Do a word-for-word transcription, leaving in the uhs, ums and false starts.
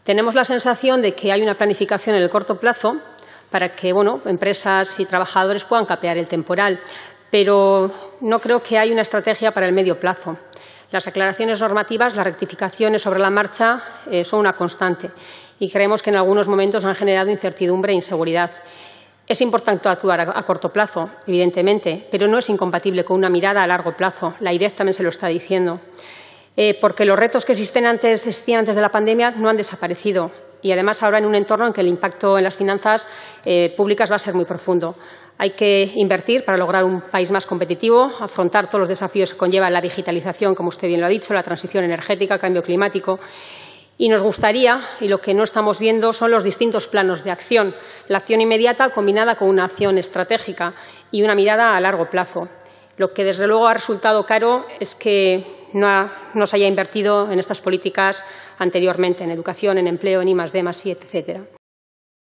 Tenemos la sensación de que hay una planificación en el corto plazo para que bueno, empresas y trabajadores puedan capear el temporal, pero no creo que haya una estrategia para el medio plazo. Las aclaraciones normativas, las rectificaciones sobre la marcha eh, son una constante y creemos que en algunos momentos han generado incertidumbre e inseguridad. Es importante actuar a, a corto plazo, evidentemente, pero no es incompatible con una mirada a largo plazo. La I R E F también se lo está diciendo. Eh, porque los retos que existen antes, existían antes de la pandemia no han desaparecido y, además, ahora en un entorno en que el impacto en las finanzas eh, públicas va a ser muy profundo. Hay que invertir para lograr un país más competitivo, afrontar todos los desafíos que conlleva la digitalización, como usted bien lo ha dicho, la transición energética, el cambio climático. Y nos gustaría, y lo que no estamos viendo, son los distintos planos de acción. La acción inmediata combinada con una acción estratégica y una mirada a largo plazo. Lo que, desde luego, ha resultado caro es que no, ha, no se haya invertido en estas políticas anteriormente, en educación, en empleo, en I más D más I, etcétera.